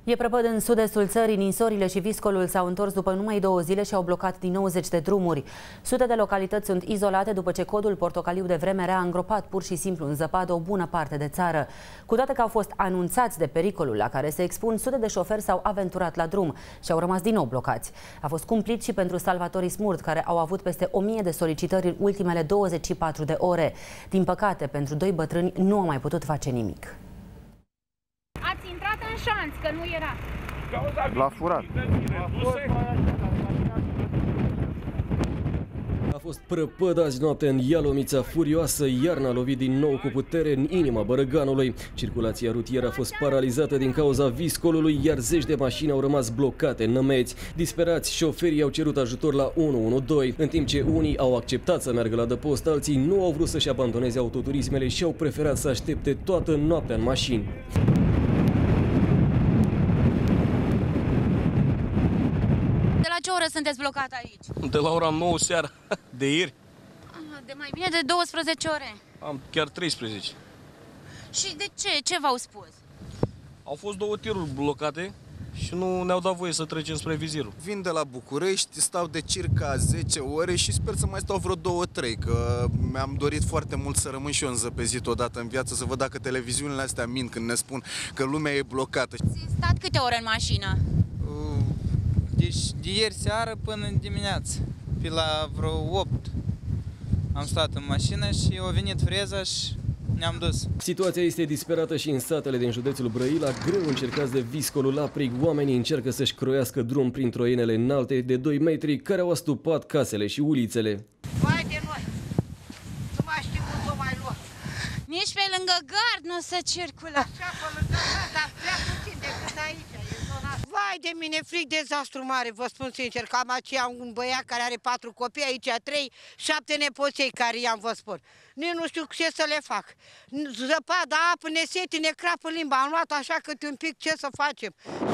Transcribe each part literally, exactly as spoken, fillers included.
E prăpăd în sud-estul țării, ninsorile și viscolul s-au întors după numai două zile și au blocat din nou zeci de drumuri. Sute de localități sunt izolate după ce codul portocaliu de vreme rea a îngropat pur și simplu în zăpadă o bună parte de țară. Cu toate că au fost anunțați de pericolul la care se expun, sute de șoferi s-au aventurat la drum și au rămas din nou blocați. A fost cumplit și pentru salvatorii smurt, care au avut peste o mie de solicitări în ultimele douăzeci și patru de ore. Din păcate, pentru doi bătrâni nu au mai putut face nimic. Ați intrat în șanț, că nu era. L-a furat. A fost prăpăd azi noapte în Ialomița, furioasă, iarna a lovit din nou cu putere în inima Bărăganului. Circulația rutieră a fost paralizată din cauza viscolului, iar zeci de mașini au rămas blocate în nămeți. Disperați, șoferii au cerut ajutor la unu unu doi, în timp ce unii au acceptat să meargă la adăpost, alții nu au vrut să-și abandoneze autoturismele și au preferat să aștepte toată noaptea în mașini. De la ce oră sunteți blocat aici? De la ora nouă seara, de ieri. De mai bine de douăsprezece ore. Am chiar treisprezece. Și de ce? Ce v-au spus? Au fost două tiruri blocate și nu ne-au dat voie să trecem spre Vizirul. Vin de la București, stau de circa zece ore și sper să mai stau vreo două trei, că mi-am dorit foarte mult să rămân și eu înzăpezit odată în viață, să văd dacă televiziunile astea mint când ne spun că lumea e blocată. Ați stat câte ore în mașină? Deci de ieri seară până în dimineață, pe la vreo opt am stat în mașină și a venit freza și ne-am dus. Situația este disperată și în satele din județul Brăila, greu încercați de viscolul aprig, oamenii încearcă să-și croiască drum prin troienele înalte de doi metri care au astupat casele și ulițele. Vai de noi! Nu mai știu cum o mai lua. Nici pe lângă gard nu se circulă. Așa pe lângă gard, dar prea puțin decât aici. Vai de mine, fric dezastru mare, vă spun sincer, că am aceea un băiat care are patru copii, aici trei, șapte nepoței care i-am, vă spun. Nici nu știu ce să le fac. Zăpada, apă, ne sete, ne crapă limba, am luat așa câte un pic, ce să facem?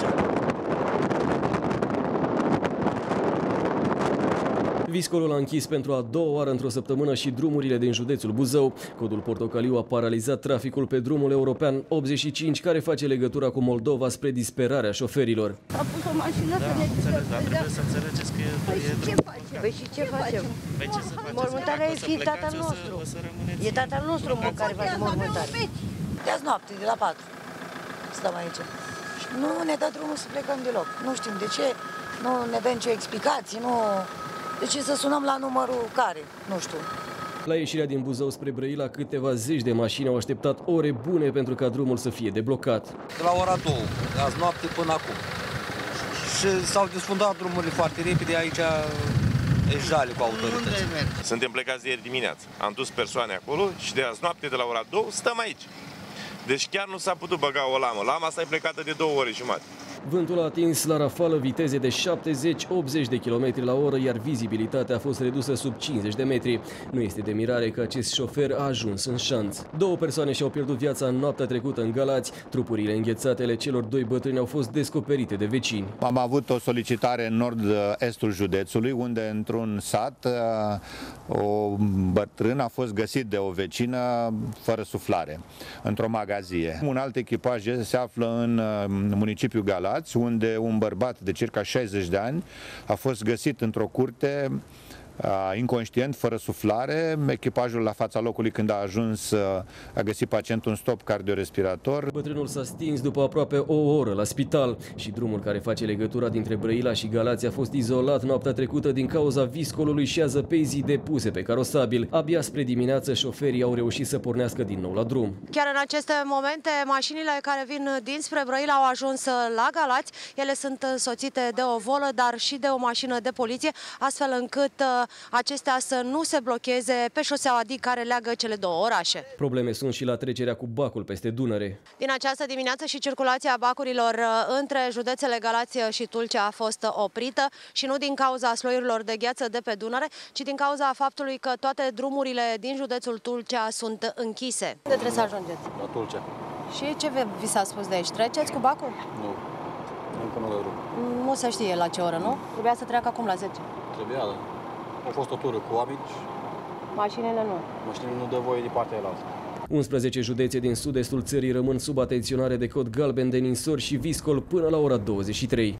Viscolul a închis pentru a doua oară într-o săptămână și drumurile din județul Buzău. Codul portocaliu a paralizat traficul pe drumul european optzeci și cinci, care face legătura cu Moldova spre disperarea șoferilor. A pus o mașină da, să ne înțeles, dar trebuie să înțelegeți că e... Păi și ce facem? Păi și ce facem? Păi ce să faceți? Mormântarea e fi tatăl nostru. E tatăl nostru care face mormântare. De azi noapte, de la patru. Stăm aici. Nu ne dă drumul să plecăm deloc. Nu știm de ce, nu ne dă nicio explicație, nu... Deci să sunăm la numărul care? Nu știu. La ieșirea din Buzău spre Brăila, câteva zeci de mașini au așteptat ore bune pentru ca drumul să fie deblocat. De la ora două, de azi noapte până acum. Și s-au desfundat drumurile foarte repede, aici e jale cu autorități. Suntem plecați de ieri dimineață. Am dus persoane acolo și de azi noapte, de la ora două, stăm aici. Deci chiar nu s-a putut băga o lamă. Lama asta e plecată de două ore jumate. Vântul a atins la rafală viteze de șaptezeci optzeci de kilometri la oră, iar vizibilitatea a fost redusă sub cincizeci de metri. Nu este de mirare că acest șofer a ajuns în șanț. Două persoane și-au pierdut viața în noaptea trecută în Galați. Trupurile înghețate ale celor doi bătrâni au fost descoperite de vecini. Am avut o solicitare în nord-estul județului, unde într-un sat o bătrână a fost găsit de o vecină fără suflare, într-o magazie. Un alt echipaj se află în municipiul Galați, unde un bărbat de circa șaizeci de ani a fost găsit într-o curte inconștient, fără suflare. Echipajul la fața locului, când a ajuns, a găsit pacientul în stop cardiorespirator. Bătrânul s-a stins după aproape o oră la spital și drumul care face legătura dintre Brăila și Galați a fost izolat noaptea trecută din cauza viscolului și a zăpezii depuse pe carosabil. Abia spre dimineață șoferii au reușit să pornească din nou la drum. Chiar în aceste momente, mașinile care vin dinspre Brăila au ajuns la Galați. Ele sunt însoțite de o volă, dar și de o mașină de poliție, astfel încât acestea să nu se blocheze pe șoseaua D care leagă cele două orașe. Probleme sunt și la trecerea cu bacul peste Dunăre. Din această dimineață și circulația bacurilor între județele Galați și Tulcea a fost oprită și nu din cauza sloiurilor de gheață de pe Dunăre, ci din cauza faptului că toate drumurile din județul Tulcea sunt închise. Unde trebuie să ajungeți? La Tulcea. Și ce vi s-a spus de aici? Treceți cu bacul? Nu. Încă nu la drum. Nu se știe la ce oră, nu? Trebuia să treacă acum la zece. Trebuia, da. A fost o tură cu oameni. Mașinile nu. Mașinile nu dă voie de partea aia. unsprezece județe din sud-estul țării rămân sub atenționare de cod galben de ninsori și viscol până la ora douăzeci și trei.